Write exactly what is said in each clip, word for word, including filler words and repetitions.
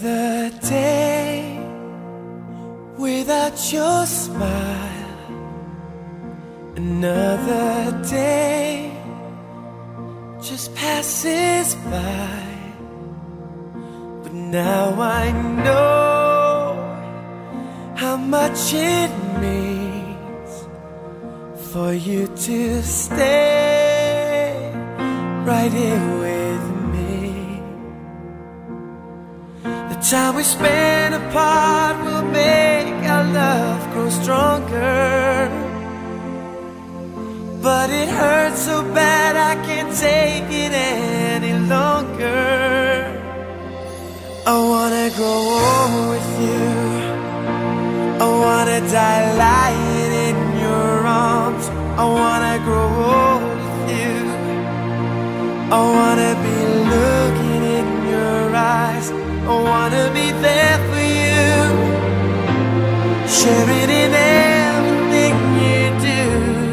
Another day without your smile, another day just passes by. But now I know how much it means for you to stay right here with me. The time we spend apart will make our love grow stronger, but it hurts so bad I can't take it any longer. I wanna grow old with you, I wanna die lying in your arms. I wanna grow old with you, I wanna be looking in your eyes. I wanna be there for you, sharing in everything you do.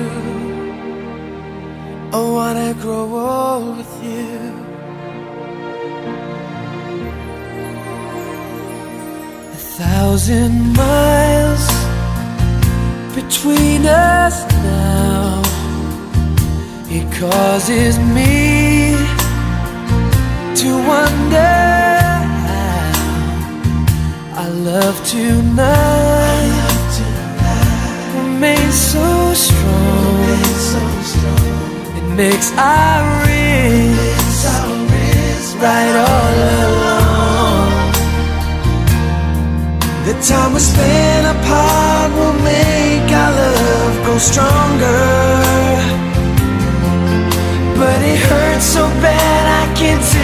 I wanna grow old with you. A thousand miles between us now, it causes me to wonder how our love tonight remains so strong. It makes our wrists right all along. The time we spend apart will make our love grow stronger, but it hurts so bad I can't take